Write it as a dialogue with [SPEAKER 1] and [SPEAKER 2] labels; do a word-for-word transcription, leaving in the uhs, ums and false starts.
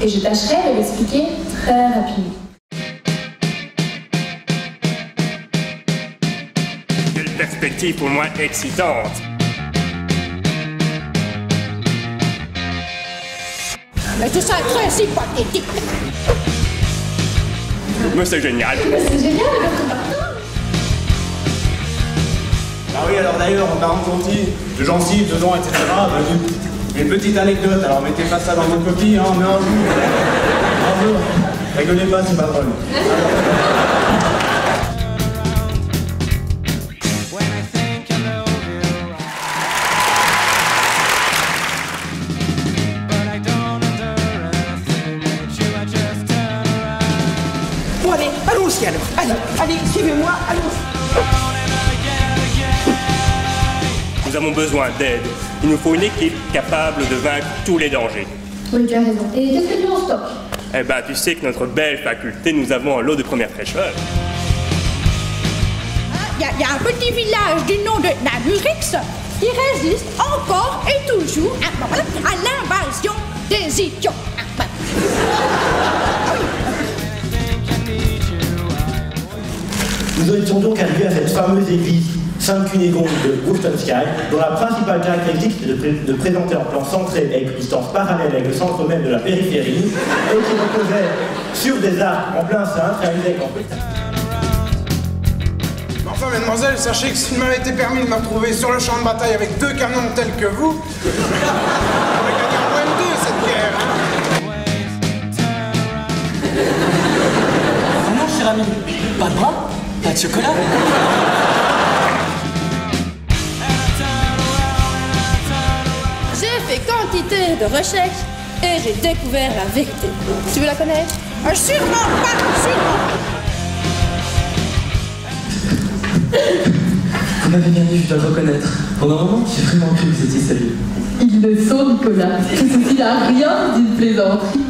[SPEAKER 1] et je tâcherai de l'expliquer très rapidement.
[SPEAKER 2] Quelle perspective pour moi excitante!
[SPEAKER 3] Mais tout ça est très sympathique.
[SPEAKER 2] Mais c'est génial!
[SPEAKER 1] Mais c'est génial le combattant!
[SPEAKER 4] Ah oui, alors d'ailleurs, on t'a rencontré de gencives, de dents, et cetera. Bah, une, une petite anecdote, alors mettez pas ça dans vos copies, hein, mais un jour, un jour, rigolez pas, c'est pas drôle.
[SPEAKER 3] Bon allez, allons-y alors. Allez, allez, suivez-moi, allons-y.
[SPEAKER 2] Nous avons besoin d'aide. Il nous faut une équipe capable de vaincre tous les dangers.
[SPEAKER 1] Oui, tu as raison. Et qu'est-ce que tu as en stock?
[SPEAKER 2] Eh ben, tu sais que notre belle faculté, nous avons un lot de première fraîcheur.
[SPEAKER 3] Il y, y a un petit village du nom de Namurix qui résiste encore et toujours à l'invasion des idiots.
[SPEAKER 5] Nous étions donc arrivés à cette fameuse église Sainte-Cunégonde de Wolstenskij, dont la principale caractéristique était de, pré de présenter un plan centré avec une distance parallèle avec le centre même de la périphérie, et qui reposait sur des arcs en plein cintre réalisés avec en fait.
[SPEAKER 6] Enfin, mesdemoiselles, sachez que s'il m'avait été permis de me retrouver sur le champ de bataille avec deux canons tels que vous, j'aurais gagné en moins de deux cette guerre.
[SPEAKER 7] Vraiment, cher ami, pas de bras, pas de chocolat.
[SPEAKER 8] J'ai fait quantité de recherches et j'ai découvert la vérité. Tu veux la connaître?
[SPEAKER 3] Euh, sûrement pas, sûrement.
[SPEAKER 7] Vous m'avez bien dit, je dois le reconnaître. Pendant un moment, j'ai vraiment cru que vous étiez sérieux.
[SPEAKER 9] Il le sont, Nicolas. Ceci n'a rien d'une plaisanterie.